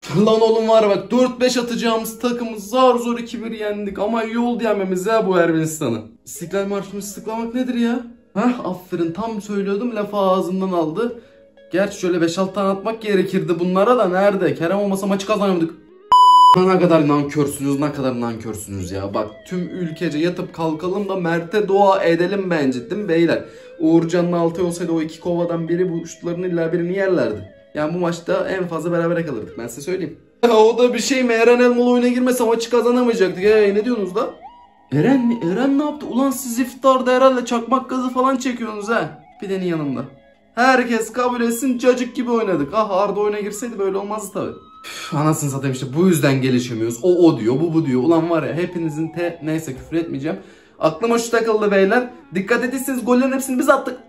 Lan oğlum var ya bak 4-5 atacağımız takımı zar zor 2-1 yendik ama iyi oldu yenmemiz ya bu Ermenistan'ı. İstiklal Marşı'nı ıslıklamak nedir ya? Hah aferin tam söylüyordum lafı ağzımdan aldı. Gerçi şöyle 5-6 tane atmak gerekirdi bunlara da nerede? Kerem olmasa maçı kazanamadık. Ne kadar nankörsünüz, ne kadar nankörsünüz ya. Bak tüm ülkece yatıp kalkalım da Mert'e dua edelim bence değil mi beyler? Uğurcan'ın altı olsaydı o 2 kovadan biri bu şutların illa birini yerlerdi. Yani bu maçta en fazla berabere kalırdık ben size söyleyeyim. O da bir şey mi? Eren Elmalı oyuna girmese maçı kazanamayacaktık. Ne diyorsunuz da? Eren mi? Eren ne yaptı? Ulan siz iftarda herhalde çakmak gazı falan çekiyorsunuz ha. Pidenin yanında. Herkes kabul etsin cacık gibi oynadık. Ah Arda oyuna girseydi böyle olmazdı tabi. Anasını satayım işte bu yüzden gelişemiyoruz. O diyor bu diyor. Ulan var ya hepinizin neyse küfür etmeyeceğim. Aklıma şu takıldı beyler. Dikkat etseniz gollerin hepsini biz attık.